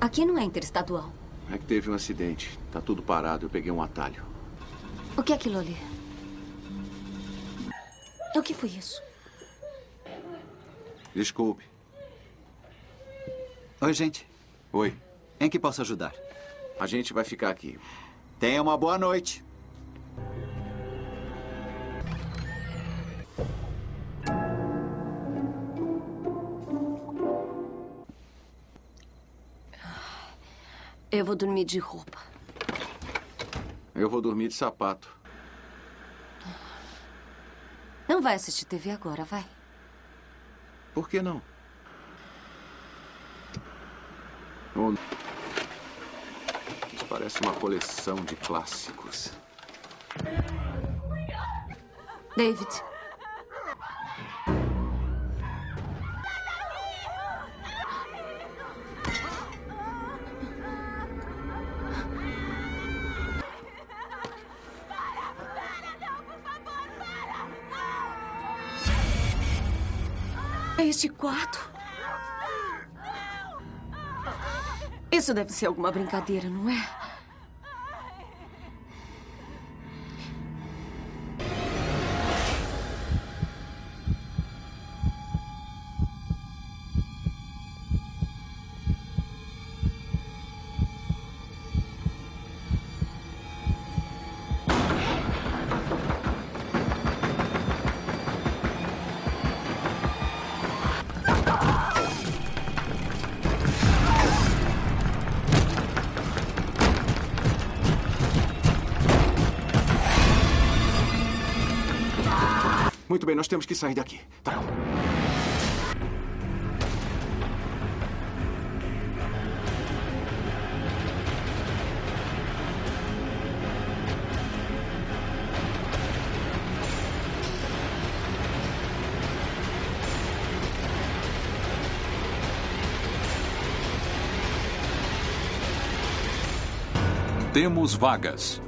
Aqui não é interestadual. É que teve um acidente. Tá tudo parado. Eu peguei um atalho. O que é aquilo ali? O que foi isso? Desculpe. Oi, gente. Oi. Em que posso ajudar? A gente vai ficar aqui. Tenha uma boa noite. Eu vou dormir de roupa. Eu vou dormir de sapato. Não vai assistir TV agora, vai. Por que não? Oh, isso parece uma coleção de clássicos. David. É este quarto? Isso deve ser alguma brincadeira, não é? Muito bem, nós temos que sair daqui. Tá. Temos vagas.